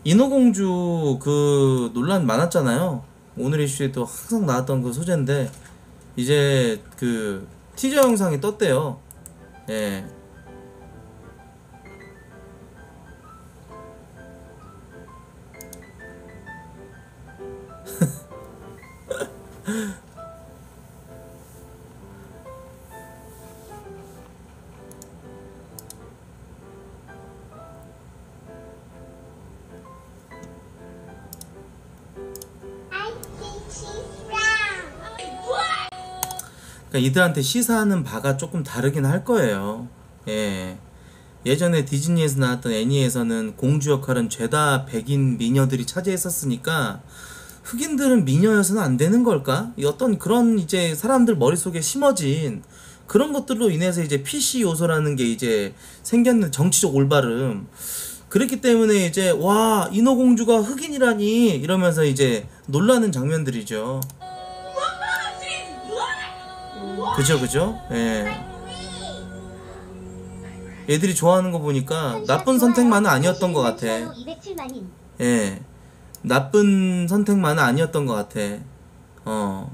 인어공주 그 논란 많았잖아요. 오늘 이슈에도 항상 나왔던 그 소재인데 이제 그 티저 영상이 떴대요. 예. 그러니까 이들한테 시사하는 바가 조금 다르긴 할 거예요. 예. 예전에 디즈니에서 나왔던 애니에서는 공주 역할은 죄다 백인 미녀들이 차지했었으니까 흑인들은 미녀여서는 안 되는 걸까? 이 어떤 그런 이제 사람들 머릿속에 심어진 그런 것들로 인해서 이제 PC 요소라는 게 이제 생겼는 정치적 올바름. 그렇기 때문에 이제 와, 인어공주가 흑인이라니 이러면서 이제 놀라는 장면들이죠. 그죠, 그죠? 예. 애들이 좋아하는 거 보니까 나쁜 선택만은 아니었던 것 같아. 예. 나쁜 선택만은 아니었던 것 같아. 어.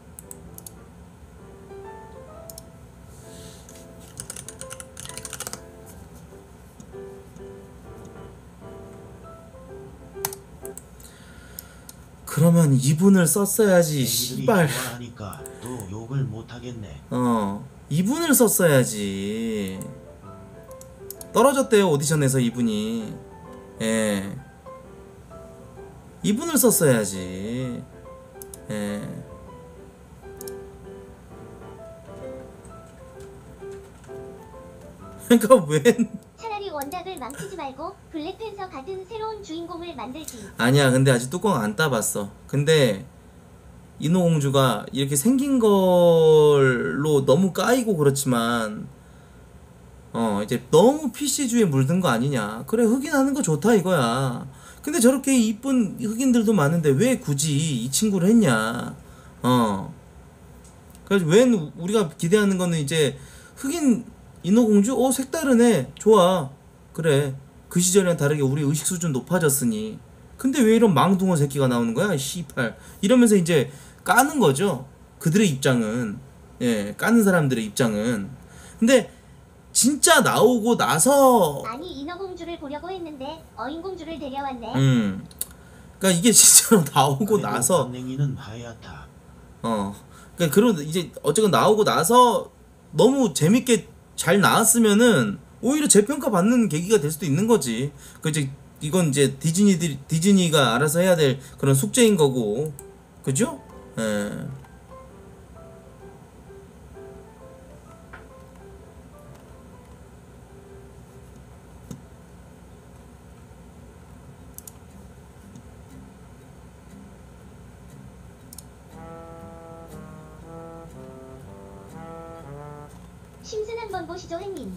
그러면 이분을 썼어야지, 씨발. 좋아하니까 또 욕을 못 하겠네. 이분을 썼어야지. 떨어졌대요, 오디션에서 이분이. 예. 이분을 썼어야지. 예. 그러니까 웬 차라리 원작을 망치지 말고 블랙팬서 같은 새로운 주인공을 만들지. 아니야, 근데 아직 뚜껑 안 따봤어. 근데 인어공주가 이렇게 생긴 걸로 너무 까이고 그렇지만 이제 너무 PC주의에 물든 거 아니냐. 그래, 흑인 하는 거 좋다 이거야. 근데 저렇게 이쁜 흑인들도 많은데 왜 굳이 이 친구를 했냐. 그래서 웬 우리가 기대하는 거는 이제 흑인 인어공주? 색다르네. 좋아. 그래. 그 시절이랑 다르게 우리 의식 수준 높아졌으니. 근데 왜 이런 망둥어 새끼가 나오는 거야? 씨발. 이러면서 이제 까는 거죠. 그들의 입장은. 예, 까는 사람들의 입장은. 근데 진짜 나오고 나서 아니, 인어공주를 보려고 했는데 어인공주를 데려왔네. 그러니까 이게 진짜로 나오고 나서 강냉이는 하얗다. 그러니까 그런 이제 어쨌건 나오고 나서 너무 재밌게 잘 나왔으면은 오히려 재평가 받는 계기가 될 수도 있는 거지. 그 이제 이건 이제 디즈니가 알아서 해야 될 그런 숙제인 거고, 그죠? 예. 심슨 한번 보시죠, 행님.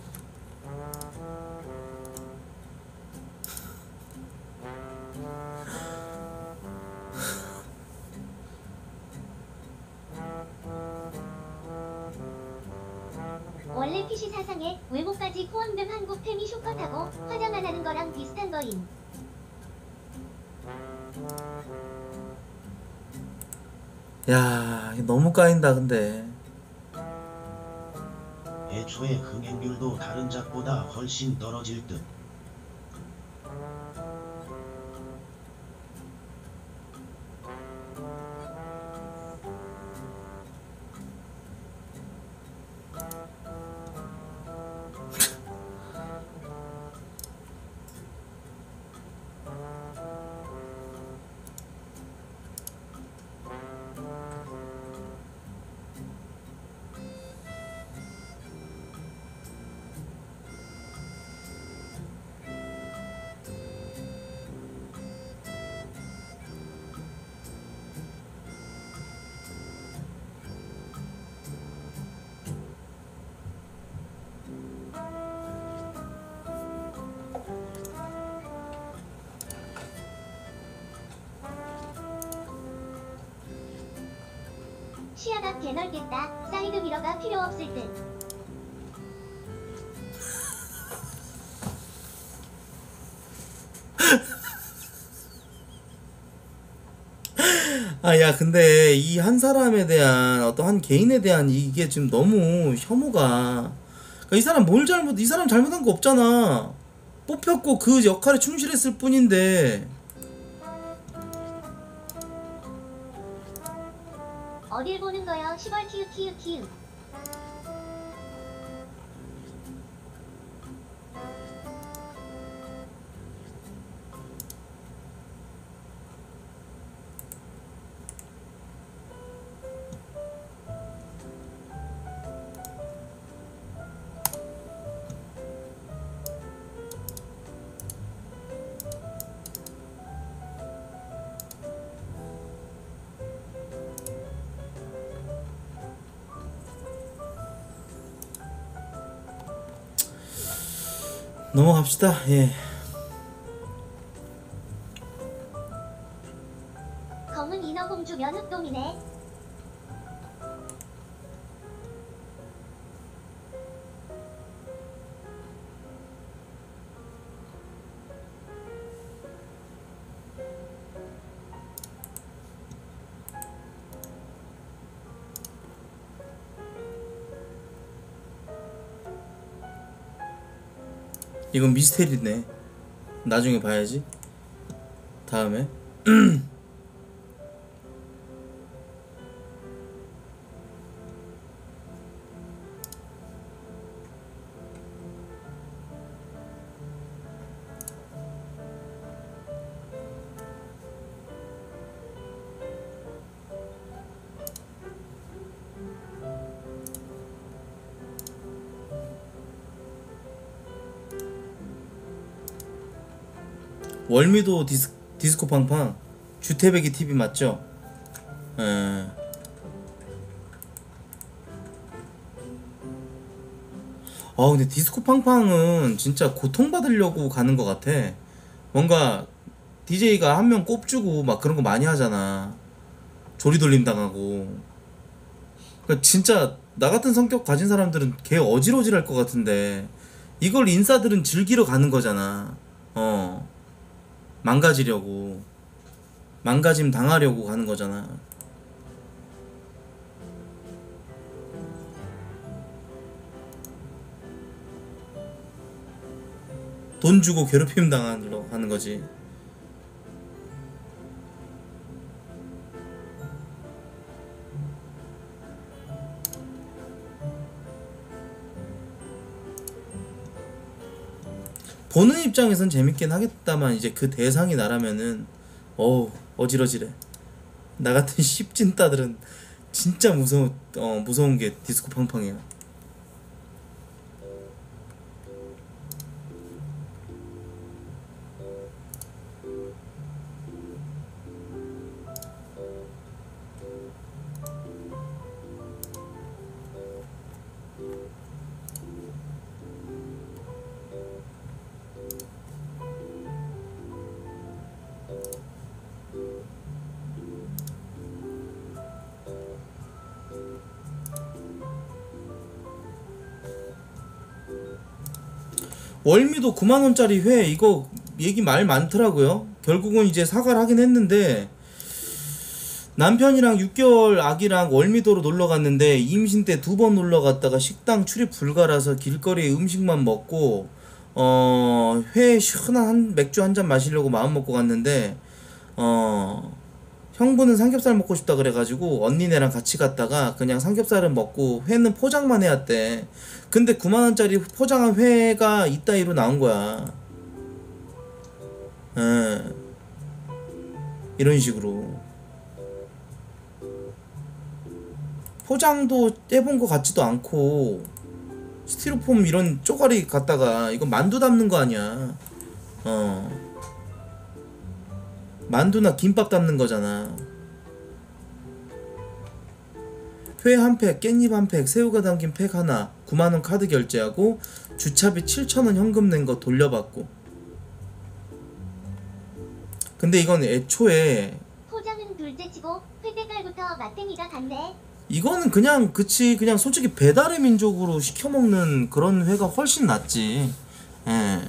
원래 PC 사상에 외모까지 포함된 한국 페미 쇼컷하고 화장 안 하는 거랑 비슷한 거임. 야, 너무 까인다 근데. 애초에 흥행률도 다른 작보다 훨씬 떨어질 듯. 시야가 개넓겠다. 사이드 미러가 필요 없을 듯. 야, 근데 이 한 사람에 대한 어떤 한 개인에 대한 이게 지금 너무 혐오가. 그러니까 이 사람 잘못한 거 없잖아. 뽑혔고 그 역할에 충실했을 뿐인데. 어딜 보는 거요? 시벌 키읔 키읔 키읔. 넘어갑시다. 예. 검은 인어공주 면흑동이네. 이건 미스테리네. 나중에 봐야지. 다음에. 월미도 디스코 팡팡 주태백이 TV 맞죠? 예. 근데 디스코 팡팡은 진짜 고통받으려고 가는 것 같아. 뭔가 DJ가 한 명 꼽주고 막 그런 거 많이 하잖아. 조리돌림 당하고. 그러니까 진짜 나 같은 성격 가진 사람들은 개 어질어질할 것 같은데 이걸 인싸들은 즐기러 가는 거잖아. 망가지려고, 망가짐 당하려고 가는 거잖아. 돈 주고 괴롭힘 당하러 가는 거지. 보는 입장에선 재밌긴 하겠다만 이제 그 대상이 나라면은 어지러지래. 나 같은 씹찐따들은 진짜 무서운 게 디스코 팡팡이야. 월미도 9만원짜리 회 이거 얘기 말 많더라고요. 결국은 이제 사과를 하긴 했는데 남편이랑 6개월 아기랑 월미도로 놀러 갔는데 임신 때 2번 놀러 갔다가 식당 출입 불가라서 길거리에 음식만 먹고 회 시원한 맥주 한 잔 마시려고 마음 먹고 갔는데 형부는 삼겹살 먹고 싶다 그래가지고 언니네랑 같이 갔다가 그냥 삼겹살은 먹고 회는 포장만 해왔대. 근데 9만원짜리 포장한 회가 이따위로 나온 거야. 이런 식으로 포장도 해본 거 같지도 않고 스티로폼 이런 쪼가리 갖다가 이거 만두 담는 거 아니야. 만두나 김밥 담는 거잖아. 회 한 팩, 깻잎 한 팩, 새우가 담긴 팩 하나 9만원 카드 결제하고 주차비 7,000원 현금 낸 거 돌려받고. 근데 이건 애초에 포장은 둘째치고 회 때깔부터 맛탱이가 같네. 이거는 그냥 그냥 솔직히 배달의 민족으로 시켜먹는 그런 회가 훨씬 낫지. 예.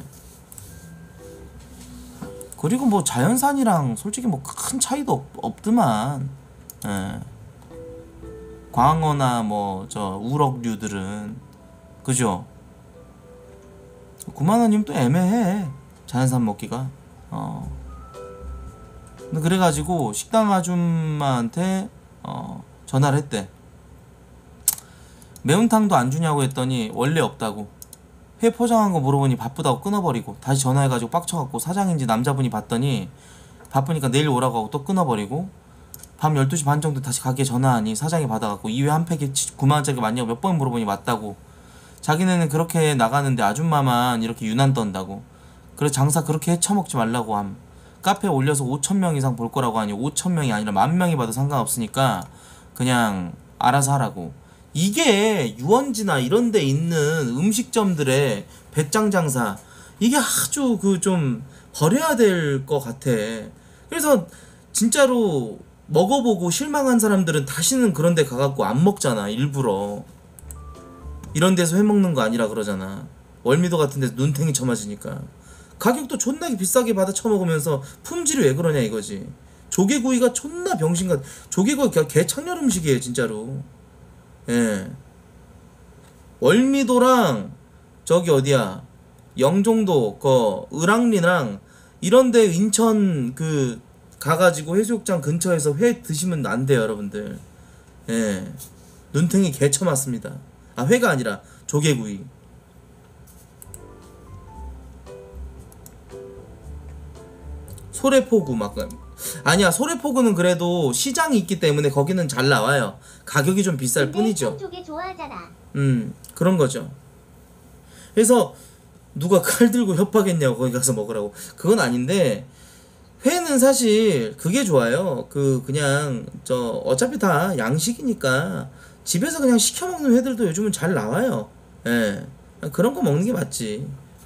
그리고 뭐 자연산이랑 솔직히 뭐 큰 차이도 없더만. 예. 광어나 뭐 저 우럭류들은 그죠? 9만원이면 또 애매해 자연산 먹기가. 근데 그래가지고 식당 아줌마한테 전화를 했대. 매운탕도 안 주냐고 했더니 원래 없다고. 회 포장한 거 물어보니 바쁘다고 끊어버리고, 다시 전화해가지고 빡쳐갖고 사장인지 남자분이 봤더니 바쁘니까 내일 오라고 하고 또 끊어버리고, 밤 12시 반 정도 다시 가게 전화하니 사장이 받아갖고 이 회 한 팩에 9만원짜리 맞냐고 몇 번 물어보니 맞다고. 자기네는 그렇게 나가는데 아줌마만 이렇게 유난 떤다고. 그래 장사 그렇게 해쳐먹지 말라고 함. 카페에 올려서 5,000명 이상 볼 거라고 하니 5,000명이 아니라 10,000명이 봐도 상관없으니까 그냥 알아서 하라고. 이게 유원지나 이런 데 있는 음식점들의 배짱 장사, 이게 아주 그 좀 버려야 될 것 같아. 그래서 진짜로 먹어보고 실망한 사람들은 다시는 그런 데 가갖고 안 먹잖아. 일부러 이런 데서 회 먹는 거 아니라 그러잖아. 월미도 같은 데서 눈탱이 쳐맞으니까. 가격도 존나게 비싸게 받아 처먹으면서 품질이 왜 그러냐 이거지. 조개구이가 존나 병신같. 조개구이가 개창렬 음식이에요 진짜로. 예. 월미도랑 저기 어디야 영종도 을왕리랑 이런데 인천 그 가가지고 해수욕장 근처에서 회 드시면 안 돼요 여러분들. 예. 눈탱이 개 쳐맞습니다. 아 회가 아니라 조개구이. 소래포구 막 아니야 소래포구는 그래도 시장이 있기 때문에 거기는 잘 나와요. 가격이 좀 비쌀 뿐이죠. 조개 좋아하잖아. 그런 거죠. 그래서 누가 칼 들고 협박했냐고 거기 가서 먹으라고. 그건 아닌데 회는 사실 그게 좋아요. 그냥 어차피 다 양식이니까 집에서 그냥 시켜 먹는 회들도 요즘은 잘 나와요. 예. 그런 거 먹는 게 맞지.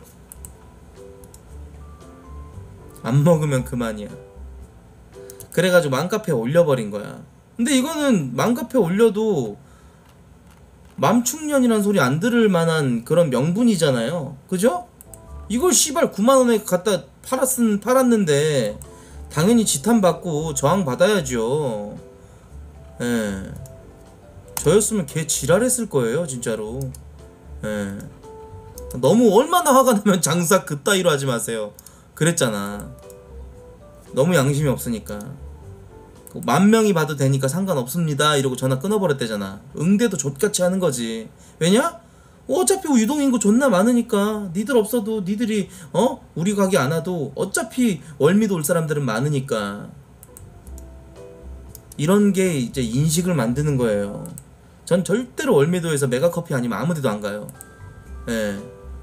안 먹으면 그만이야. 그래가지고 맘카페에 올려버린 거야. 근데 이거는 맘카페에 올려도 맘충년이란 소리 안 들을 만한 그런 명분이잖아요. 그죠? 이걸 씨발 9만원에 갖다 팔았는데 당연히 지탄받고 저항 받아야죠. 예. 저였으면 개 지랄했을 거예요 진짜로. 예. 너무 얼마나 화가 나면 장사 그따위로 하지 마세요. 그랬잖아. 너무 양심이 없으니까. 10,000명이 봐도 되니까 상관없습니다 이러고 전화 끊어버렸대잖아. 응대도 족같이 하는 거지. 왜냐? 어차피 유동인구 존나 많으니까. 니들 없어도 니들이 우리 가게 안 와도 어차피 월미도 올 사람들은 많으니까. 이런 게 이제 인식을 만드는 거예요. 전 절대로 월미도에서 메가커피 아니면 아무 데도 안 가요. 예.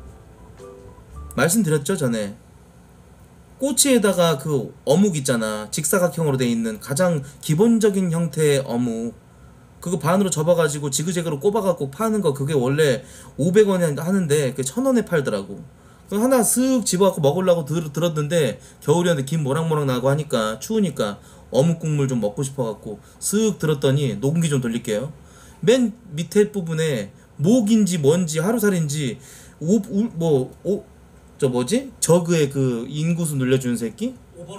말씀드렸죠 전에. 꼬치에다가 그 어묵 있잖아. 직사각형으로 돼 있는 가장 기본적인 형태의 어묵. 그거 반으로 접어가지고 지그재그로 꼽아갖고 파는 거, 그게 원래 500원에 하는데 그 1,000원에 팔더라고. 그 하나 쓱 집어갖고 먹으려고 들었는데 겨울이었는데 김 모락모락 나고 하니까 추우니까 어묵 국물 좀 먹고 싶어갖고 쓱 들었더니 녹음기 좀 돌릴게요. 맨 밑에 부분에 목인지 뭔지 하루살인지 저그의 그 인구수 늘려주는 새끼?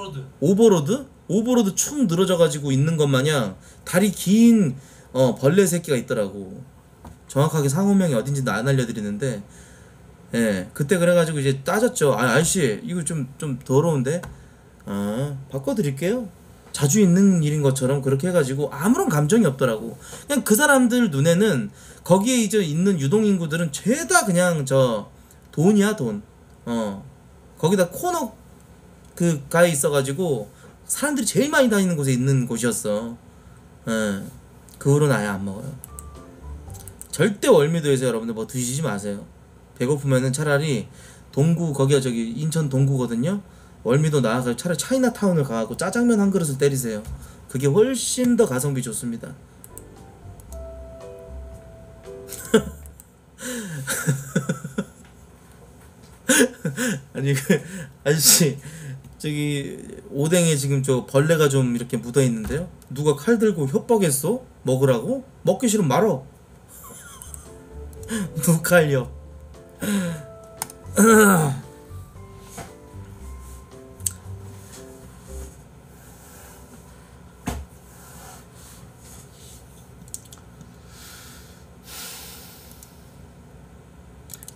오버로드 축 늘어져가지고 있는 것 마냥 다리 긴 벌레 새끼가 있더라고. 정확하게 상호명이 어딘지는 안 알려드리는데, 예, 그때 그래가지고 이제 따졌죠. 아저씨 이거 좀 더러운데 바꿔드릴게요. 자주 있는 일인 것처럼 그렇게 해가지고 아무런 감정이 없더라고. 그냥 그 사람들 눈에는 거기에 이제 있는 유동인구들은 죄다 그냥 돈이야 돈. 거기다 코너 가에 있어가지고 사람들이 제일 많이 다니는 곳에 있는 곳이었어. 그 후로는 아예 안 먹어요. 절대 월미도에서 여러분들 뭐 드시지 마세요. 배고프면은 차라리 동구, 거기가 저기 인천 동구거든요. 월미도 나가서 차라리 차이나타운을 가고 짜장면 한 그릇을 때리세요. 그게 훨씬 더 가성비 좋습니다. 아니 아저씨 저기 오뎅에 지금 저 벌레가 좀 이렇게 묻어 있는데요. 누가 칼 들고 협박했어? 먹으라고? 먹기 싫으면 말어. 누칼요.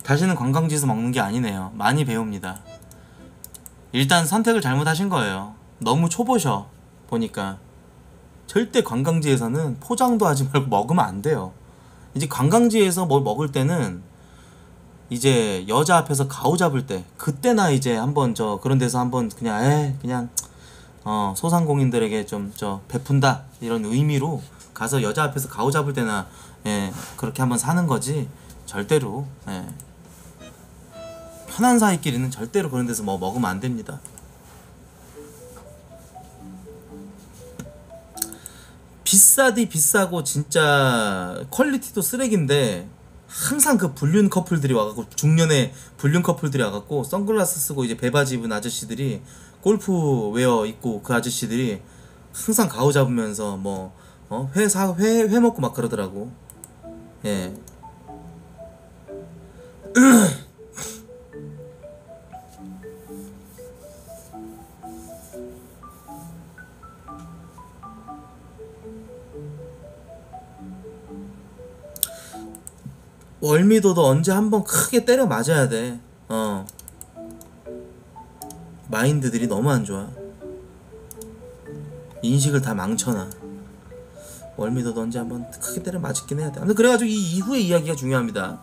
다시는 관광지에서 먹는 게 아니네요. 많이 배웁니다. 일단 선택을 잘못하신 거예요. 너무 초보셔 보니까. 절대 관광지에서는 포장도 하지 말고 먹으면 안 돼요. 이제 관광지에서 뭘 먹을 때는 이제 여자 앞에서 가오 잡을 때, 그때나 이제 한번 그런 데서 한번 그냥 소상공인들에게 좀 베푼다 이런 의미로 가서 여자 앞에서 가오 잡을 때나 그렇게 한번 사는 거지. 절대로 편한 사이끼리는 절대로 그런 데서 뭐 먹으면 안 됩니다. 비싸디 비싸고 진짜 퀄리티도 쓰레기인데 항상 그 불륜 커플들이 와갖고, 중년의 불륜 커플들이 와갖고 선글라스 쓰고 이제 배바지 입은 아저씨들이, 골프웨어 입고 그 아저씨들이 항상 가오 잡으면서 뭐 회 먹고 막 그러더라고. 예. 월미도도 언제 한번 크게 때려 맞아야 돼. 마인드들이 너무 안 좋아. 인식을 다 망쳐놔. 월미도도 언제 한번 크게 때려 맞긴 해야 돼. 아무튼 그래가지고 이 이후의 이야기가 중요합니다.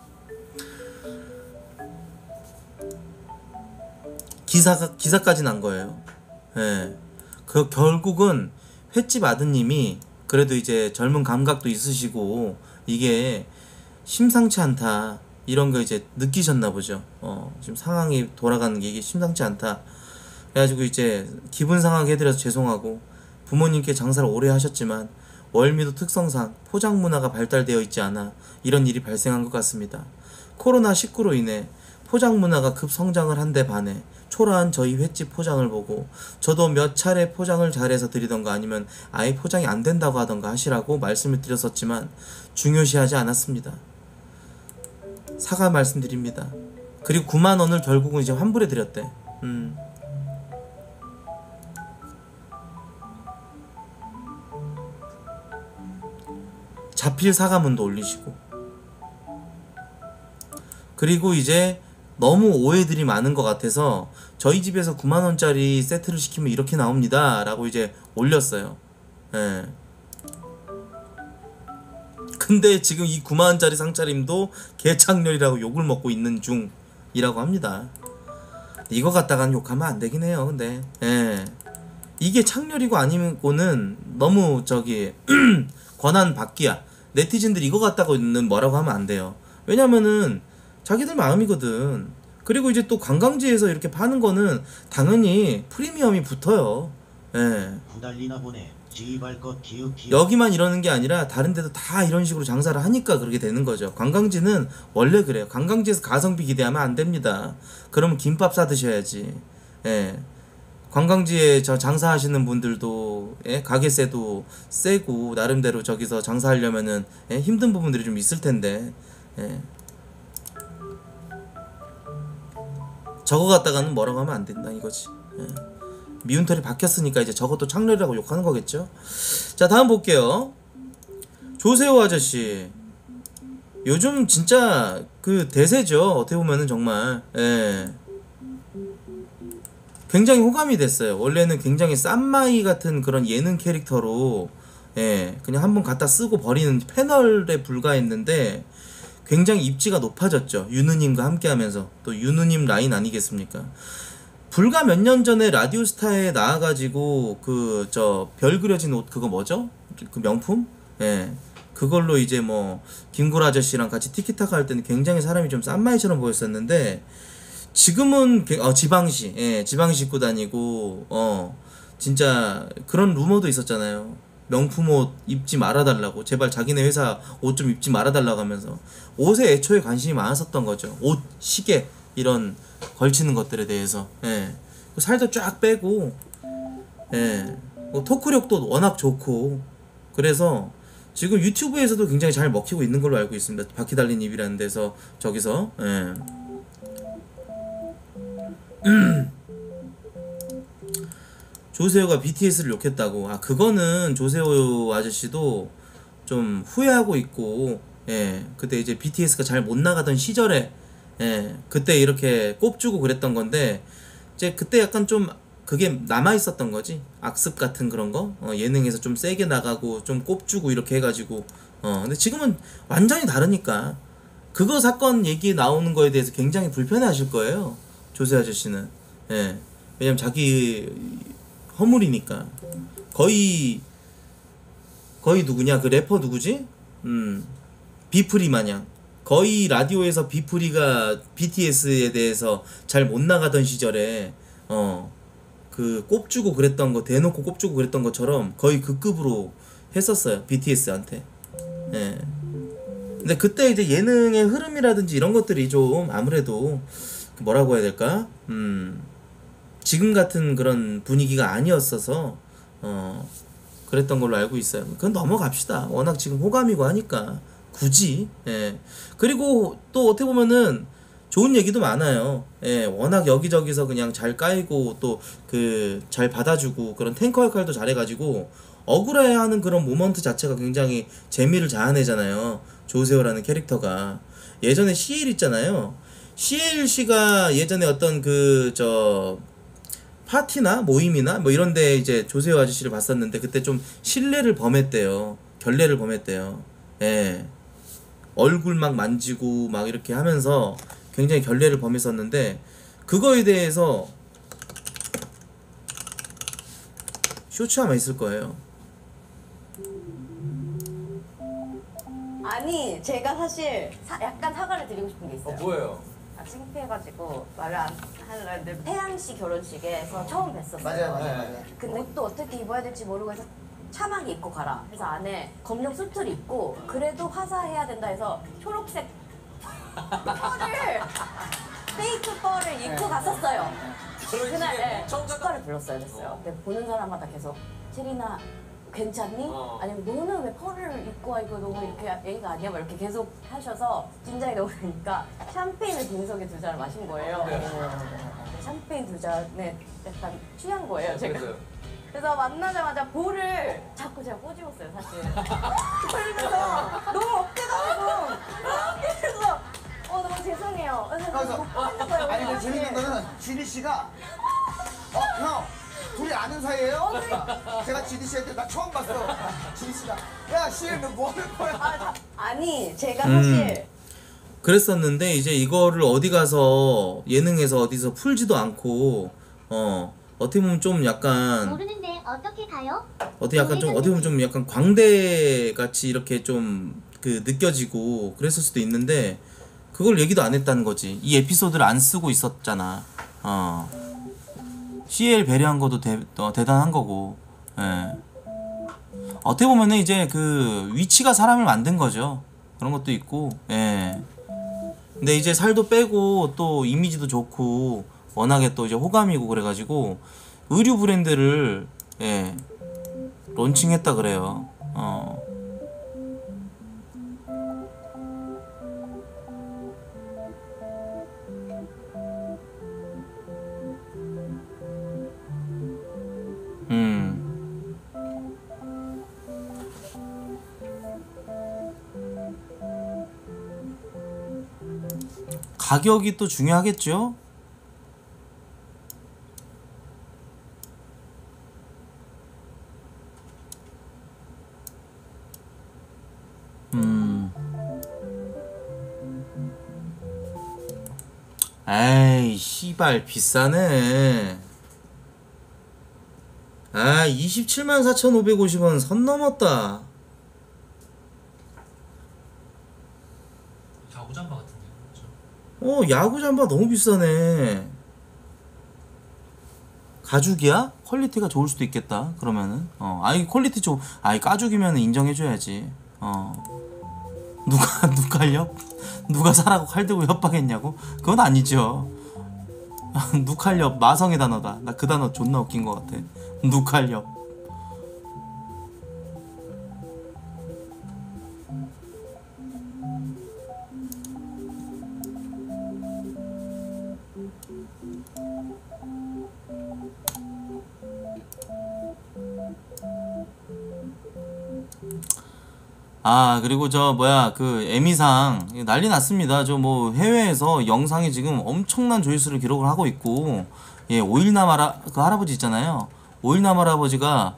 기사까지 난 거예요. 예. 그 결국은 횟집 아드님이 그래도 이제 젊은 감각도 있으시고 이게 심상치 않다 이런 거 이제 느끼셨나 보죠. 지금 상황이 돌아가는 게 이게 심상치 않다. 그래가지고 이제 기분 상하게 해드려서 죄송하고, 부모님께 장사를 오래 하셨지만 월미도 특성상 포장 문화가 발달되어 있지 않아 이런 일이 발생한 것 같습니다. 코로나19로 인해 포장 문화가 급성장을 한 데 반해 초라한 저희 횟집 포장을 보고 저도 몇 차례 포장을 잘해서 드리던가 아니면 아예 포장이 안 된다고 하던가 하시라고 말씀을 드렸었지만 중요시하지 않았습니다. 사과 말씀드립니다. 그리고 9만원을 결국은 이제 환불해 드렸대. 자필 사과문도 올리시고. 그리고 이제 너무 오해들이 많은 것 같아서 저희 집에서 9만원짜리 세트를 시키면 이렇게 나옵니다 라고 이제 올렸어요. 예. 근데 지금 이 9만원짜리 상차림도 개창렬이라고 욕을 먹고 있는 중이라고 합니다. 이거 갖다가는 욕하면 안 되긴 해요. 근데 이게 창렬이고 아니고는 너무 권한 받기야. 네티즌들이 이거 갖다가는 뭐라고 하면 안 돼요. 왜냐면은 자기들 마음이거든. 그리고 이제 또 관광지에서 이렇게 파는 거는 당연히 프리미엄이 붙어요. 후달리나 보네. 지휘발 것 기웃. 여기만 이러는 게 아니라 다른 데도 다 이런 식으로 장사를 하니까 그렇게 되는 거죠. 관광지는 원래 그래요. 관광지에서 가성비 기대하면 안 됩니다. 그러면 김밥 사 드셔야지. 관광지에 장사하시는 분들도 가게세도 세고 나름대로 저기서 장사하려면은 힘든 부분들이 좀 있을 텐데 저거 갖다가는 뭐라고 하면 안 된다 이거지. 미운 털이 박혔으니까 이제 저것도 창렬이라고 욕하는 거겠죠. 자, 다음 볼게요. 조세호 아저씨 요즘 진짜 그 대세죠. 어떻게 보면은 정말 굉장히 호감이 됐어요. 원래는 굉장히 쌈마이 같은 그런 예능 캐릭터로 그냥 한번 갖다 쓰고 버리는 패널에 불과했는데 굉장히 입지가 높아졌죠. 윤우님과 함께 하면서. 또 윤우님 라인 아니겠습니까? 불과 몇 년 전에 라디오스타에 나와가지고 별 그려진 옷 그거 뭐죠? 그 명품? 그걸로 이제 뭐 김구라 아저씨랑 같이 티키타카 할 때는 굉장히 사람이 좀 쌈마이처럼 보였었는데 지금은 지방시 지방시 입고 다니고 진짜 그런 루머도 있었잖아요. 명품 옷 입지 말아달라고, 제발 자기네 회사 옷 좀 입지 말아달라고 하면서 옷에 애초에 관심이 많았었던 거죠. 옷, 시계 이런 걸치는 것들에 대해서. 살도 쫙 빼고 토크력도 워낙 좋고 그래서 지금 유튜브에서도 굉장히 잘 먹히고 있는 걸로 알고 있습니다. 바퀴 달린 입이라는 데서 저기서 조세호가 BTS를 욕했다고. 그거는 조세호 아저씨도 좀 후회하고 있고 그때 이제 BTS가 잘 못 나가던 시절에 예, 그때 이렇게 꼽주고 그랬던 건데 이제 그때 약간 좀 그게 남아 있었던 거지. 악습 같은 그런 거. 예능에서 좀 세게 나가고 좀 꼽주고 이렇게 해가지고. 근데 지금은 완전히 다르니까. 그거 사건 얘기 나오는 거에 대해서 굉장히 불편해하실 거예요. 조세 아저씨는. 예. 왜냐면 자기 허물이니까. 거의 누구냐? 그 래퍼 누구지? 비프리 마냥. 거의 라디오에서 비프리가 BTS에 대해서 잘 못 나가던 시절에 그 꼽주고 그랬던 거, 대놓고 꼽주고 그랬던 것처럼 거의 그 급으로 했었어요. BTS한테. 예. 근데 그때 이제 예능의 흐름이라든지 이런 것들이 좀 아무래도 뭐라고 해야 될까? 지금 같은 그런 분위기가 아니었어서 그랬던 걸로 알고 있어요. 그건 넘어갑시다. 워낙 지금 호감이고 하니까 굳이. 예. 그리고 또 어떻게 보면은 좋은 얘기도 많아요. 예. 워낙 여기저기서 그냥 잘 까이고 또 그 잘 받아주고 그런 탱커 역할도 잘해가지고 억울해하는 그런 모먼트 자체가 굉장히 재미를 자아내잖아요. 조세호라는 캐릭터가. 예전에 CL 있잖아요. CL 씨가 예전에 어떤 파티나 모임이나 뭐 이런데 이제 조세호 아저씨를 봤었는데 그때 좀 신뢰를 범했대요. 결례를 범했대요. 예. 얼굴 막 만지고 막 이렇게 하면서 굉장히 결례를 범했었는데 그거에 대해서 쇼츠 아마 있을 거예요. 아니 제가 사실 약간 사과를 드리고 싶은 게 있어요. 뭐예요? 창피해가지고 말을 안 하려는데 태양 씨 결혼식에서 처음 뵀었어요. 맞아요. 근데 옷도 어떻게 입어야 될지 모르고 해서 차마게 입고 가라. 그래서 안에 검정 수트를 입고 그래도 화사해야 된다 해서 초록색 펄을 페이크 펄을 입고 갔었어요. 그날 축가를 불렀어야 됐어요. 근데 보는 사람마다 계속 체리나 괜찮니? 아니면 너는 왜 펄을 입고 와 이거 너무 이렇게 예의가 아니야? 막 이렇게 계속 하셔서 긴장이 너무 되니까 샴페인을 빙석에 두 잔을 마신 거예요. 샴페인 두 잔에 약간 취한 거예요 제가. 그래서 만나자마자 볼을 자꾸 제가 꼬집었어요 사실. 그러면서 너무 어깨가 그래서 너무 죄송해요. 그래서 아니 근데 재밌는 거는 지리 씨가 형 둘이 아는 사이예요? 제가 지리 씨한테 나 처음 봤어. 지리 씨가 야 씨 너 뭐 하는 거야? 아니 제가 사실 그랬었는데 이제 이거를 어디 가서 예능에서 어디서 풀지도 않고 어떻게 보면 좀 약간 모르는데 어떻게 가요? 어떻게 보면 좀 약간 광대 같이 이렇게 좀 그 느껴지고 그랬을 수도 있는데 그걸 얘기도 안 했다는 거지. 이 에피소드를 안 쓰고 있었잖아. CL 배려한 것도 대단한 거고. 예. 어떻게 보면은 이제 그 위치가 사람을 만든 거죠. 그런 것도 있고. 예. 근데 이제 살도 빼고 또 이미지도 좋고 워낙에 또 이제 호감이고 그래가지고 의류 브랜드를 론칭했다 그래요. 가격이 또 중요하겠죠? 에이 씨발 비싸네. 274,550원 선 넘었다. 야구 잠바 같은데. 그렇죠? 야구 잠바 너무 비싸네. 가죽이야? 퀄리티가 좋을 수도 있겠다. 그러면은 퀄리티 가죽이면 인정해줘야지. 누가 협? 누가 사라고 칼 들고 협박했냐고? 그건 아니죠. 누칼협 마성의 단어다. 나 그 단어 존나 웃긴 것 같아. 누칼협. 아, 그리고 저 뭐야 그 에미상 이거 난리 났습니다. 저 뭐 해외에서 영상이 지금 엄청난 조회수를 기록을 하고 있고, 예, 오일남 그 할아버지 있잖아요. 오일남 할아버지가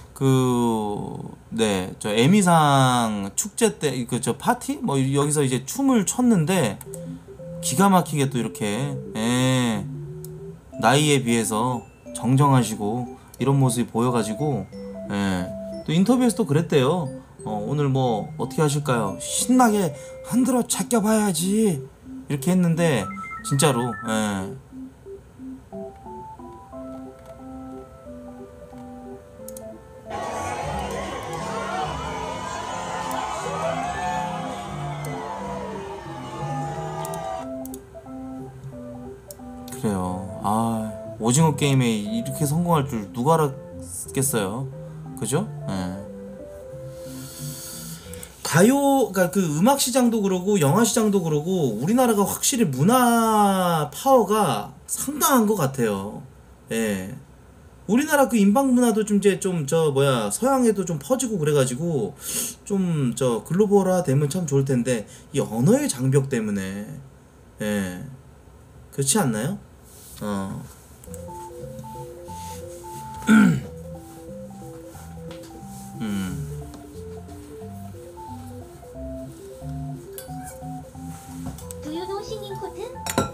네, 저 에미상 축제 때 그 저 파티 뭐 여기서 이제 춤을 췄는데 기가 막히게 또 이렇게, 예, 나이에 비해서 정정하시고 이런 모습이 보여가지고, 예, 또 인터뷰에서도 그랬대요. 오늘 뭐 어떻게 하실까요? 신나게 흔들어 제껴봐야지 이렇게 했는데 진짜로, 예. 그래요. 아, 오징어 게임에 이렇게 성공할 줄 누가 알았겠어요. 그죠? 예. 가요, 그러니까 그 음악 시장도 그러고 영화 시장도 그러고 우리나라가 확실히 문화 파워가 상당한 것 같아요. 예. 우리나라 그 인방 문화도 좀 이제 좀 저 뭐야 서양에도 좀 퍼지고 그래가지고 좀 저 글로벌화 되면 참 좋을 텐데 이 언어의 장벽 때문에, 예, 그렇지 않나요? 두유노 싱잉 코트?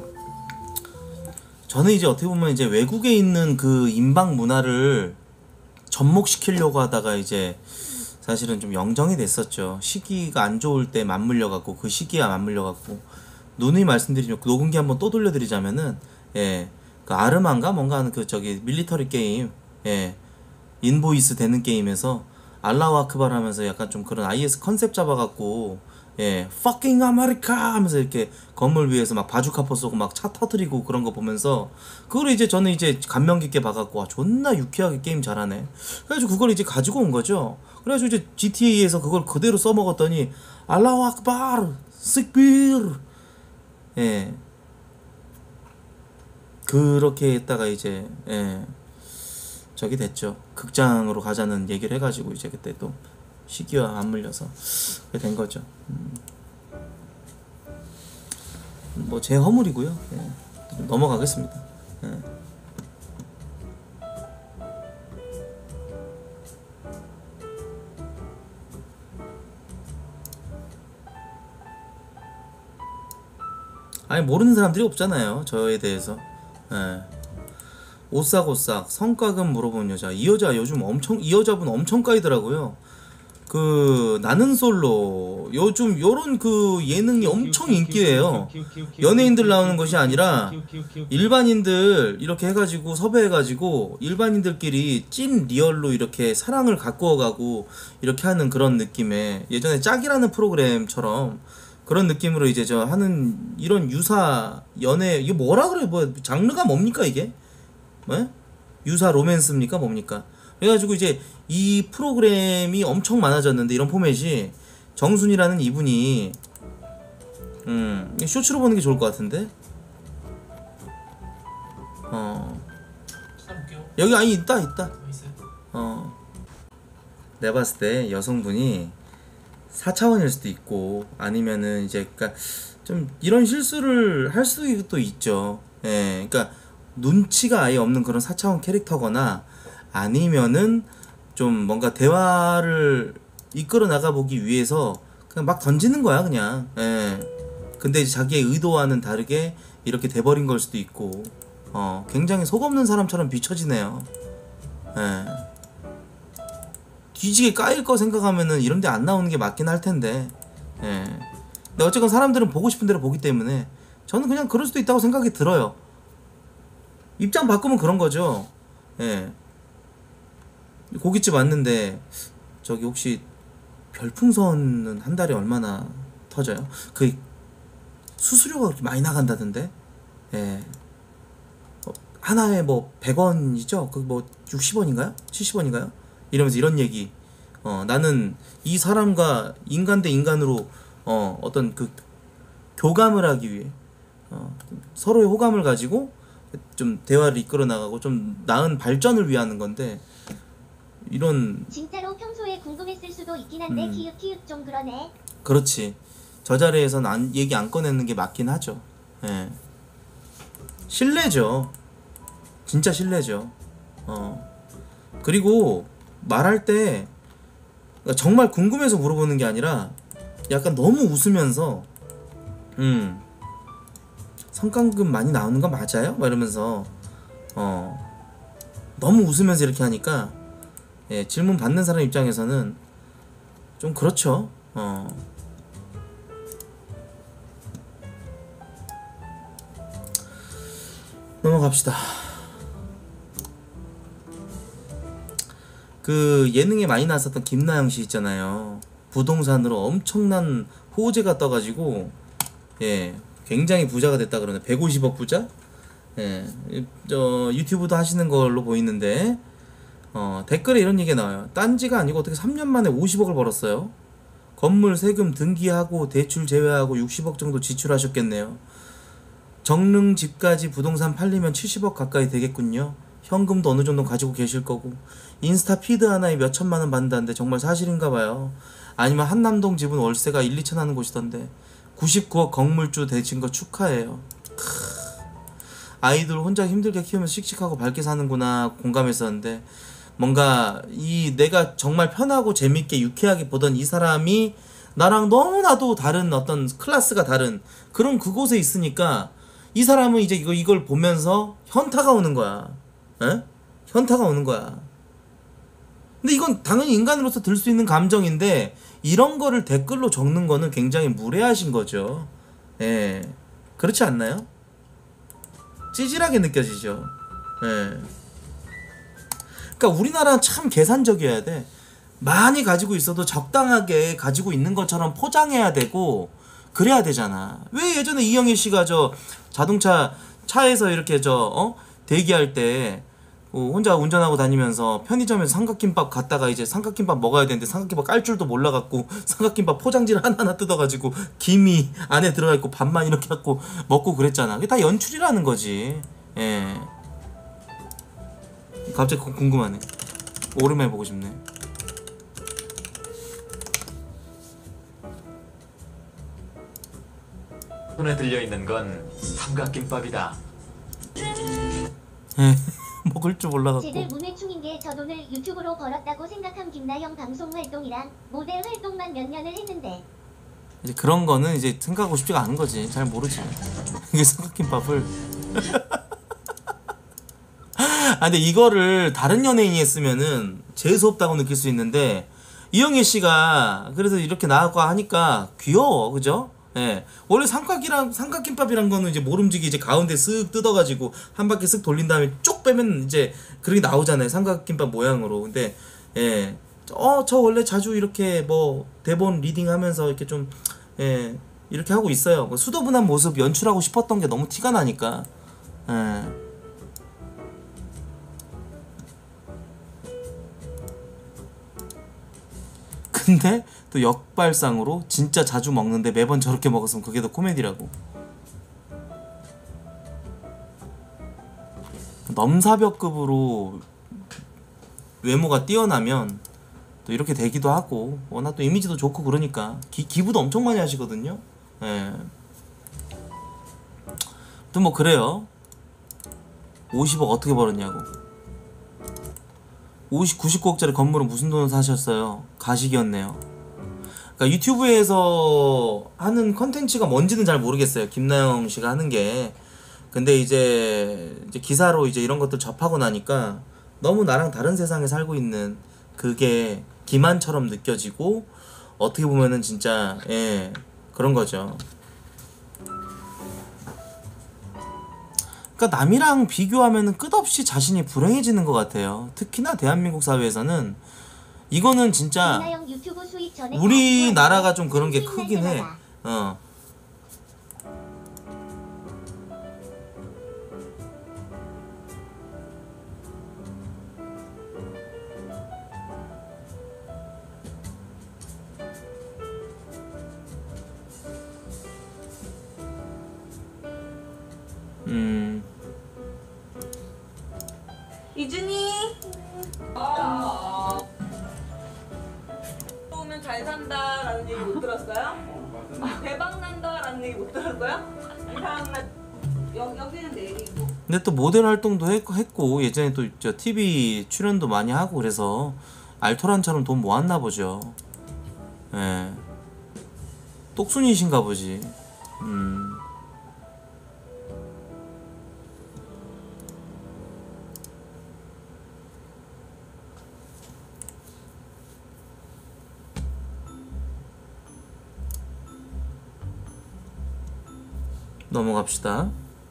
저는 이제 어떻게 보면 이제 외국에 있는 그 인방 문화를 접목시키려고 하다가 이제 사실은 좀 영정이 됐었죠. 시기가 안 좋을 때 맞물려 갖고 그 시기에 맞물려 갖고 누누이 말씀드리죠. 녹음기 한번 또 돌려드리자면은, 예, 그 아르만가 뭔가 하는 그 저기 밀리터리 게임, 예, 인보이스 되는 게임에서 알라우 아크발 하면서 약간 좀 그런 IS 컨셉 잡아갖고, 예, fucking 아메리카 하면서 이렇게 건물 위에서 막 바주카포 쏘고 막 차 터트리고 그런 거 보면서 그걸 이제 저는 이제 감명 깊게 봐갖고, 와, 존나 유쾌하게 게임 잘하네. 그래가지고 그걸 이제 가지고 온 거죠. 그래가지고 이제 GTA에서 그걸 그대로 써먹었더니 알라우 아크발 스크빌, 예, 그렇게 했다가 이제, 예, 저기 됐죠. 극장으로 가자는 얘기를 해가지고 이제 그때 또 시기와 안 물려서 그렇게 된 거죠. 뭐 제 허물이고요. 예, 넘어가겠습니다. 예. 아니, 모르는 사람들이 없잖아요, 저에 대해서. 예. 오싹오싹 성과금 물어보는 여자, 이 여자 요즘 엄청, 이 여자분 엄청 까이더라고요. 그 나는 솔로 요즘 요런 그 예능이 엄청 인기예요. 연예인들 나오는 것이 아니라 일반인들 이렇게 해가지고 섭외해가지고 일반인들끼리 찐 리얼로 이렇게 사랑을 가꾸어가고 이렇게 하는 그런 느낌의, 예전에 짝이라는 프로그램처럼 그런 느낌으로 이제 저 하는 이런 유사 연애, 이게 뭐라 그래, 뭐 장르가 뭡니까 이게? 뭐? 유사 로맨스입니까 뭡니까? 그래가지고 이제 이 프로그램이 엄청 많아졌는데, 이런 포맷이 정순이라는 이분이 쇼츠로 보는 게 좋을 것 같은데. 찾아볼게요. 여기 아니 있다. 있어요? 내가 봤을 때 여성분이 4차원일 수도 있고, 아니면은 이제 그러니까 좀 이런 실수를 할 수도 있죠. 예, 그러니까 눈치가 아예 없는 그런 4차원 캐릭터거나, 아니면은 좀 뭔가 대화를 이끌어 나가보기 위해서 그냥 막 던지는 거야 그냥. 예. 근데 이제 자기의 의도와는 다르게 이렇게 돼버린 걸 수도 있고, 굉장히 속 없는 사람처럼 비춰지네요. 예. 뒤지게 까일 거 생각하면은 이런 데 안 나오는 게 맞긴 할 텐데. 예. 근데 어쨌건 사람들은 보고 싶은 대로 보기 때문에 저는 그냥 그럴 수도 있다고 생각이 들어요. 입장 바꾸면 그런 거죠. 예. 고깃집 왔는데 저기 혹시 별풍선은 한 달에 얼마나 터져요? 그 수수료가 그렇게 많이 나간다던데. 예. 하나에 뭐 100원이죠? 그 뭐 60원인가요? 70원인가요? 이러면서 이런 얘기. 나는 이 사람과 인간 대 인간으로 어떤 그 교감을 하기 위해 서로의 호감을 가지고 좀 대화를 이끌어 나가고 좀 나은 발전을 위하는 건데, 이런 진짜로 평소에 궁금했을 수도 있긴 한데 키읔키읔 좀 그러네. 그렇지. 저 자리에서는 얘기 안 꺼내는 게 맞긴 하죠. 예. 실례죠. 진짜 실례죠. 그리고 말할 때 정말 궁금해서 물어보는 게 아니라 약간 너무 웃으면서 성과금 많이 나오는 거 맞아요? 막 이러면서 너무 웃으면서 이렇게 하니까 예, 질문 받는 사람 입장에서는 좀 그렇죠. 넘어갑시다. 그 예능에 많이 나왔었던 김나영 씨 있잖아요. 부동산으로 엄청난 호재가 떠가지고 예 굉장히 부자가 됐다 그러네. 150억 부자? 예, 저 유튜브도 하시는 걸로 보이는데 댓글에 이런 얘기가 나와요. 딴지가 아니고 어떻게 3년 만에 50억을 벌었어요. 건물 세금 등기하고 대출 제외하고 60억 정도 지출하셨겠네요. 정릉 집까지 부동산 팔리면 70억 가까이 되겠군요. 현금도 어느 정도 가지고 계실 거고 인스타 피드 하나에 몇 천만 원 받는다는데 정말 사실인가 봐요. 아니면 한남동 집은 월세가 1, 2천 하는 곳이던데 99억 건물주 되신 거 축하해요. 아이들 혼자 힘들게 키우면서 씩씩하고 밝게 사는구나 공감했었는데 뭔가 이 내가 정말 편하고 재밌게 유쾌하게 보던 이 사람이 나랑 너무나도 다른 어떤 클래스가 다른 그런 그곳에 있으니까 이 사람은 이제 이걸 보면서 현타가 오는 거야. 에? 현타가 오는 거야. 근데 이건 당연히 인간으로서 들 수 있는 감정인데 이런 거를 댓글로 적는 거는 굉장히 무례하신 거죠. 예. 그렇지 않나요? 찌질하게 느껴지죠. 예. 그러니까 우리나라는 참 계산적이어야 돼. 많이 가지고 있어도 적당하게 가지고 있는 것처럼 포장해야 되고 그래야 되잖아. 왜 예전에 이영애 씨가 저 자동차 차에서 이렇게 대기할 때 혼자 운전하고 다니면서 편의점에서 삼각김밥 갔다가 이제 삼각김밥 먹어야 되는데 삼각김밥 깔 줄도 몰라갖고 삼각김밥 포장지를 하나하나 뜯어가지고 김이 안에 들어가 있고 밥만 이렇게 갖고 먹고 그랬잖아. 그게 다 연출이라는 거지. 예. 갑자기 궁금하네. 오랜만에 보고 싶네. 손에 들려있는 건 삼각김밥이다. 먹을 줄 몰라갖고. 쟤들 문외충인 게 저 돈을 유튜브로 벌었다고 생각함. 김나영 방송 활동이랑 모델 활동만 몇 년을 했는데 이제 그런 거는 이제 생각하고 싶지가 않은 거지. 잘 모르지. 이게 삼각김밥을. 근데 이거를 다른 연예인이 했으면은 재수없다고 느낄 수 있는데 이영애 씨가 그래서 이렇게 나와고 하니까 귀여워, 그죠? 예. 원래 삼각김밥이란 거는 이제 모름지기 이제 가운데 쓱 뜯어가지고 한 바퀴 쓱 돌린 다음에 쭉 빼면 이제 그렇게 나오잖아요. 삼각김밥 모양으로. 근데 예. 저 원래 자주 이렇게 뭐 대본 리딩하면서 이렇게 좀 이렇게 하고 있어요. 수더분한 모습 연출하고 싶었던 게 너무 티가 나니까. 예. 근데 또 역발상으로 진짜 자주 먹는데 매번 저렇게 먹었으면 그게 더 코미디라고. 넘사벽급으로 외모가 뛰어나면 또 이렇게 되기도 하고 워낙 또 이미지도 좋고 그러니까 기부도 엄청 많이 하시거든요. 예. 또 뭐 그래요. 50억 어떻게 벌었냐고. 99억짜리 건물은 무슨 돈을 사셨어요? 가식이었네요. 그러니까 유튜브에서 하는 컨텐츠가 뭔지는 잘 모르겠어요. 김나영 씨가 하는 게. 근데 이제 기사로 이제 이런 것들 접하고 나니까 너무 나랑 다른 세상에 살고 있는 그게 기만처럼 느껴지고 어떻게 보면은 진짜 그런 거죠. 그러니까 남이랑 비교하면은 끝없이 자신이 불행해지는 것 같아요. 특히나 대한민국 사회에서는 이거는 진짜 김나영 유튜브 수익 전에 우리나라가 좀 그런 게 크긴 해. 이준이 오면 잘 산다라는 얘기 못 들었어요? 대박 난다라는 얘기 못 들었어요? 이상한 여기는 내리고. 근데 또 모델 활동도 했고 예전에 또 저 TV 출연도 많이 하고 그래서 알토란처럼 돈 모았나 보죠. 예. 똑순이신가 보지. 넘어갑시다.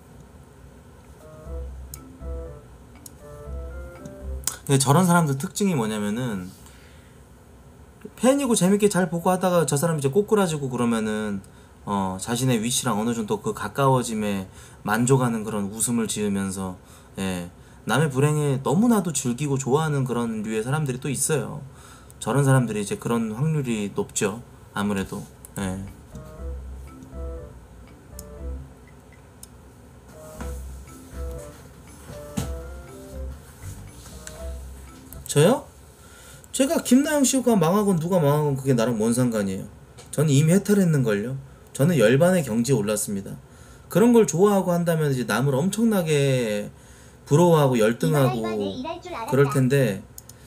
근데 저런 사람들 특징이 뭐냐면은 팬이고 재밌게 잘 보고 하다가 저 사람이 이제 꼬꾸라지고 그러면은 자신의 위치랑 어느 정도 그 가까워짐에 만족하는 그런 웃음을 지으면서 예, 남의 불행에 너무나도 즐기고 좋아하는 그런 류의 사람들이 또 있어요. 저런 사람들이 이제 그런 확률이 높죠. 아무래도. 예. 저요? 제가 김나영 씨가 망하건 누가 망하건 그게 나랑 뭔 상관이에요. 저는 이미 해탈했는걸요. 저는 열반의 경지에 올랐습니다. 그런 걸 좋아하고 한다면 이제 남을 엄청나게 부러워하고 열등하고 그럴 텐데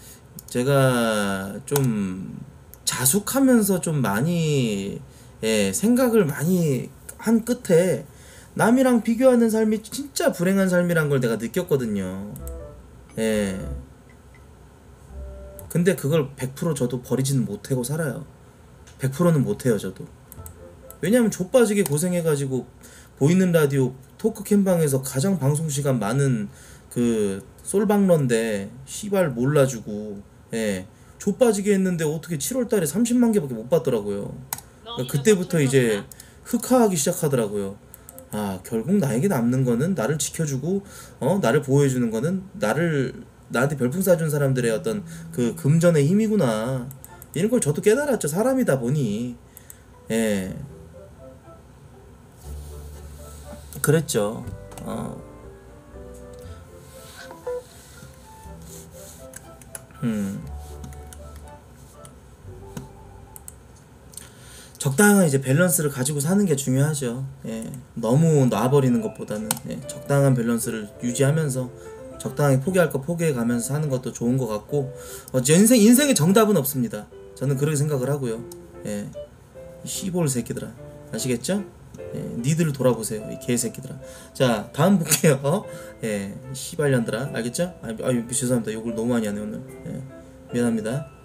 제가 좀 자숙하면서 좀 많이 생각을 많이 한 끝에 남이랑 비교하는 삶이 진짜 불행한 삶이란 걸 내가 느꼈거든요. 예. 근데 그걸 100% 저도 버리지는 못하고 살아요. 100%는 못해요 저도. 왜냐면 좆빠지게 고생해가지고 보이는 라디오 토크 캠방에서 가장 방송시간 많은 그 솔방런데 씨발 몰라주고 예 좆빠지게 했는데 어떻게 7월달에 30만 개밖에 못 받더라고요. 그러니까 그때부터 이제 흑화하기 시작하더라고요. 아 결국 나에게 남는 거는 나를 지켜주고 나를 보호해주는 거는 나한테 별풍 쏴준 사람들의 어떤 그 금전의 힘이구나. 이런 걸 저도 깨달았죠. 사람이다 보니. 예. 그랬죠. 적당한 이제 밸런스를 가지고 사는 게 중요하죠. 예. 너무 놔버리는 것보다는 적당한 밸런스를 유지하면서 적당히 포기할 거 포기해가면서 사는 것도 좋은 것 같고 인생의 정답은 없습니다. 저는 그렇게 생각을 하고요. 예. 이 씨볼 새끼들아 아시겠죠? 예. 니들 돌아보세요 이 개새끼들아. 자 다음 볼게요. 예. 씨발년들아 알겠죠? 죄송합니다. 욕을 너무 많이 하네 오늘. 예. 미안합니다.